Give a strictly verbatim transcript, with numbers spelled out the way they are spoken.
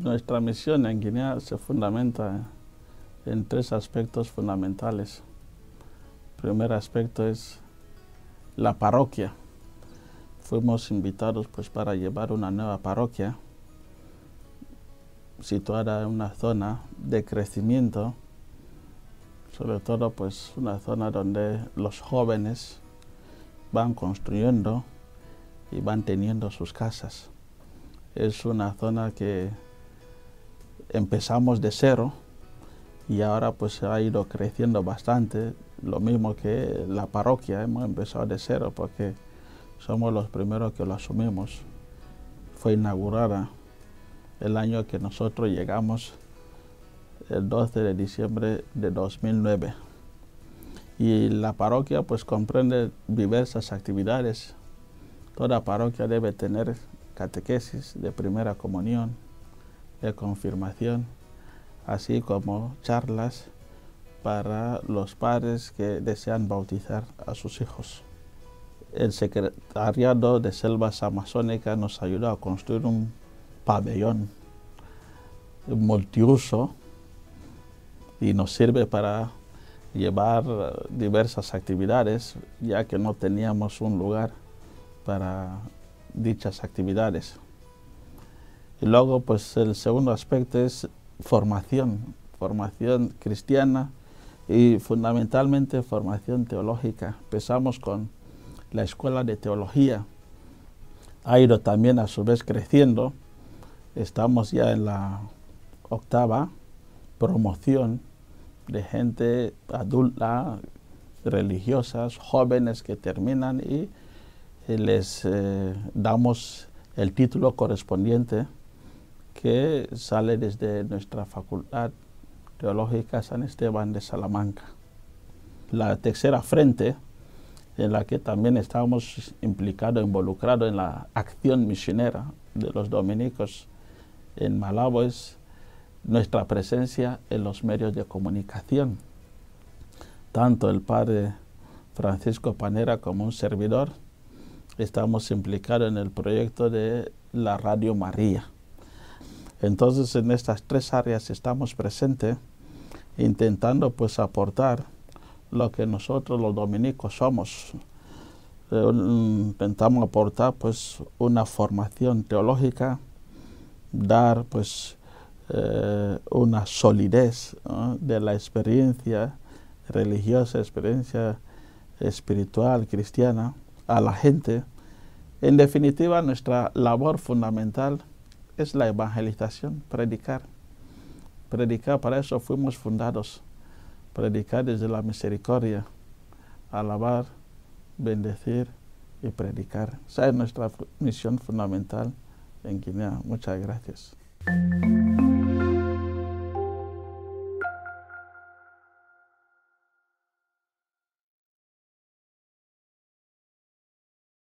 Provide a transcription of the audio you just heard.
Nuestra misión en Guinea se fundamenta en tres aspectos fundamentales. El primer aspecto es la parroquia. Fuimos invitados pues para llevar una nueva parroquia situada en una zona de crecimiento, sobre todo pues una zona donde los jóvenes van construyendo y van teniendo sus casas. Es una zona que empezamos de cero y ahora pues ha ido creciendo bastante, lo mismo que la parroquia. Hemos empezado de cero porque somos los primeros que lo asumimos. Fue inaugurada el año que nosotros llegamos, el doce de diciembre de dos mil nueve. Y la parroquia pues comprende diversas actividades. Toda parroquia debe tener catequesis de primera comunión, de confirmación, así como charlas para los padres que desean bautizar a sus hijos. El secretariado de Selvas Amazónicas nos ayudó a construir un pabellón multiuso y nos sirve para llevar diversas actividades, ya que no teníamos un lugar para dichas actividades. Y luego, pues el segundo aspecto es formación, formación cristiana y fundamentalmente formación teológica. Empezamos con la escuela de teología, ha ido también a su vez creciendo. Estamos ya en la octava promoción de gente adulta, religiosas, jóvenes que terminan y les eh, damos el título correspondiente que sale desde nuestra Facultad Teológica San Esteban de Salamanca. La tercera frente, en la que también estamos implicados, involucrados en la acción misionera de los dominicos en Malabo, es nuestra presencia en los medios de comunicación. Tanto el padre Francisco Panera como un servidor estamos implicados en el proyecto de la Radio María. Entonces, en estas tres áreas estamos presentes, intentando pues aportar lo que nosotros los dominicos somos. Eh, intentamos aportar pues una formación teológica, dar pues eh, una solidez, ¿no?, de la experiencia religiosa, experiencia espiritual cristiana a la gente. En definitiva, nuestra labor fundamental es la evangelización, predicar. Predicar, para eso fuimos fundados. Predicar desde la misericordia, alabar, bendecir y predicar. Esa es nuestra misión fundamental en Guinea. Muchas gracias.